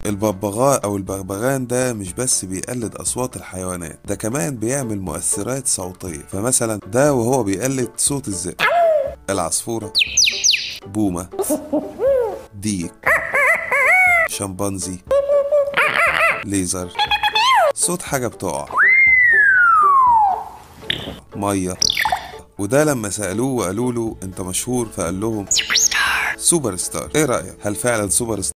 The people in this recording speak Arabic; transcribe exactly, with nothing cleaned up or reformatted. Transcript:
الببغاء او البغبغان ده مش بس بيقلد اصوات الحيوانات، ده كمان بيعمل مؤثرات صوتية. فمثلا ده وهو بيقلد صوت الذئب، العصفورة، بومة، ديك، شمبانزي، ليزر، صوت حاجة بتقع، مية. وده لما سألوه وقالوا له انت مشهور، فقال لهم سوبر ستار. ايه رأيك، هل فعلا سوبر ستار